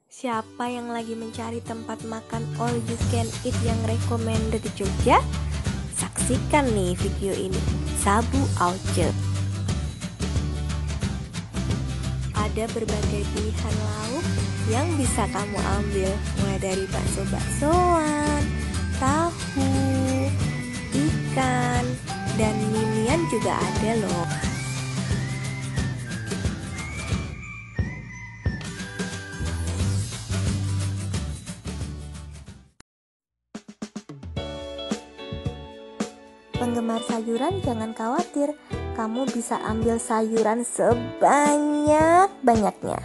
Siapa yang lagi mencari tempat makan all you can eat yang recommended di Jogja? Saksikan nih video ini, Sabu Auce. Ada berbagai pilihan lauk yang bisa kamu ambil, mulai dari bakso-baksoan, tahu, ikan, dan mimian juga ada loh. Penggemar sayuran jangan khawatir, kamu bisa ambil sayuran sebanyak-banyaknya.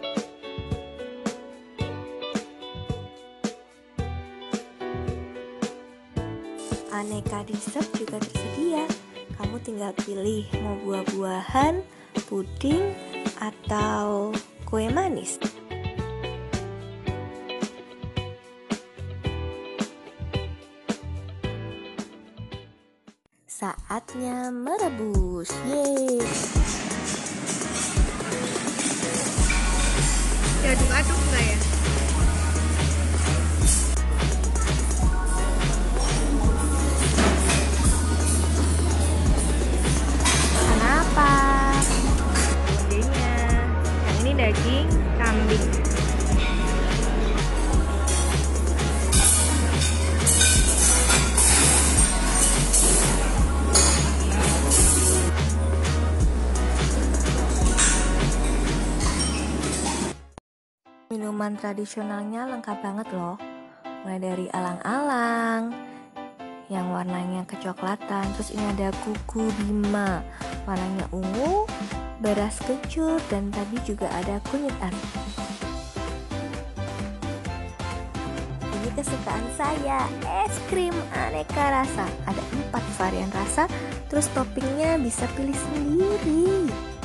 Aneka dessert juga tersedia. Kamu tinggal pilih mau buah-buahan, puding, atau kue manis. Saatnya merebus. Yeay. Diaduk-aduk enggak ya? Kenapa? Bondenya. Yang ini daging kambing. Minuman tradisionalnya lengkap banget loh. Mulai dari alang-alang yang warnanya kecoklatan, terus ini ada kuku bima warnanya ungu, beras kencur, dan tadi juga ada kunyit ari. Ini kesukaan saya, es krim aneka rasa. Ada 4 varian rasa, terus toppingnya bisa pilih sendiri.